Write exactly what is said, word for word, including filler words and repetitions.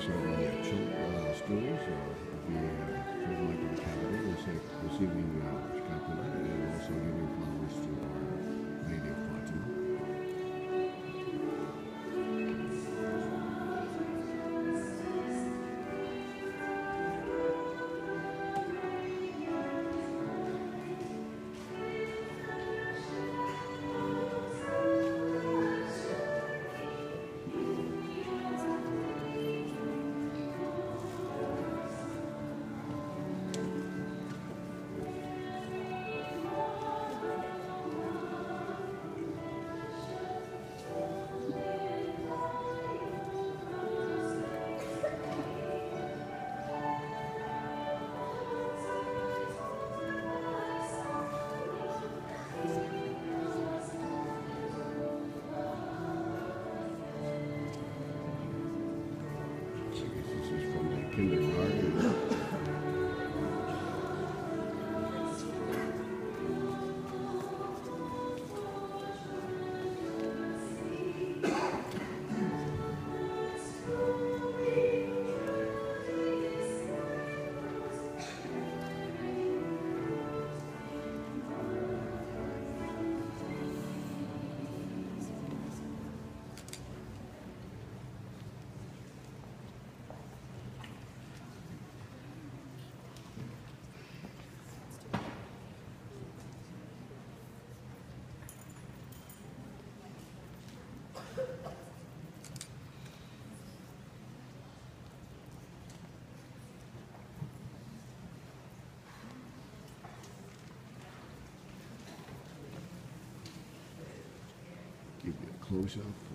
case of the uh, children, uh, students, uh, the uh, children like the cavity, is like receiving uh, scapula and also giving flowers to our Lady of Fatima. So I guess this is from the kindergarten. Give you a close up.